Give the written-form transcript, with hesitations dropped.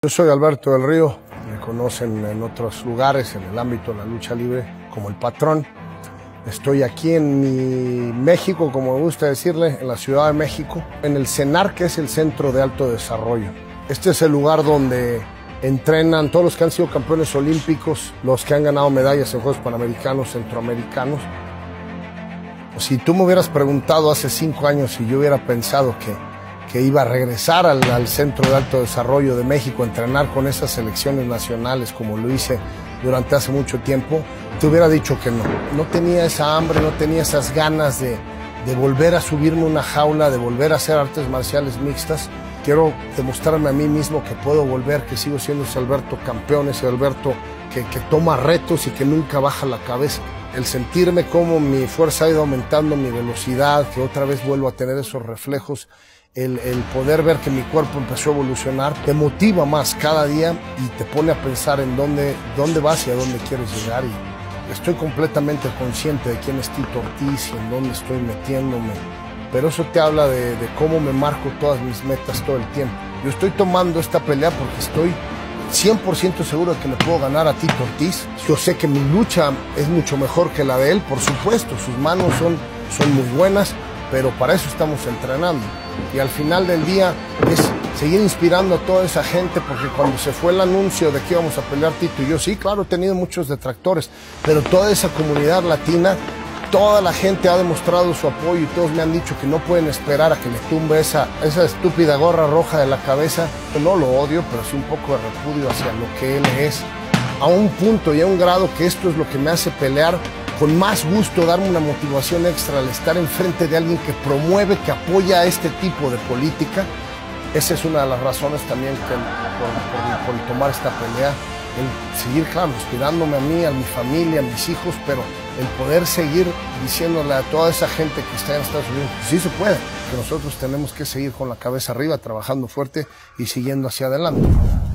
Yo soy Alberto del Río, me conocen en otros lugares, en el ámbito de la lucha libre, como el Patrón. Estoy aquí en México, como me gusta decirle, en la Ciudad de México, en el CENAR, que es el Centro de Alto Desarrollo. Este es el lugar donde entrenan todos los que han sido campeones olímpicos, los que han ganado medallas en Juegos Panamericanos, Centroamericanos. Si tú me hubieras preguntado hace 5 años si yo hubiera pensado que iba a regresar al Centro de Alto Desarrollo de México a entrenar con esas selecciones nacionales como lo hice durante hace mucho tiempo, te hubiera dicho que no. No tenía esa hambre, no tenía esas ganas de volver a subirme una jaula, de volver a hacer artes marciales mixtas. Quiero demostrarme a mí mismo que puedo volver, que sigo siendo ese Alberto campeón, ese Alberto que toma retos y que nunca baja la cabeza. El sentirme como mi fuerza ha ido aumentando, mi velocidad, que otra vez vuelvo a tener esos reflejos, el poder ver que mi cuerpo empezó a evolucionar, te motiva más cada día y te pone a pensar en dónde vas y a dónde quieres llegar. Y estoy completamente consciente de quién es Tito Ortiz y en dónde estoy metiéndome. Pero eso te habla de cómo me marco todas mis metas todo el tiempo. Yo estoy tomando esta pelea porque estoy 100% seguro de que le puedo ganar a Tito Ortiz. Yo sé que mi lucha es mucho mejor que la de él, por supuesto. Sus manos son muy buenas, pero para eso estamos entrenando. Y al final del día es seguir inspirando a toda esa gente, porque cuando se fue el anuncio de que íbamos a pelear Tito y yo, sí, claro, he tenido muchos detractores, pero toda esa comunidad latina, toda la gente ha demostrado su apoyo y todos me han dicho que no pueden esperar a que le tumbe esa estúpida gorra roja de la cabeza. Yo no lo odio, pero sí un poco de repudio hacia lo que él es, a un punto y a un grado que esto es lo que me hace pelear con más gusto, darme una motivación extra al estar enfrente de alguien que promueve, que apoya este tipo de política. Esa es una de las razones también por tomar esta pelea, el seguir, claro, inspirándome a mí, a mi familia, a mis hijos, pero el poder seguir diciéndole a toda esa gente que está en Estados Unidos, pues sí se puede, que nosotros tenemos que seguir con la cabeza arriba, trabajando fuerte y siguiendo hacia adelante.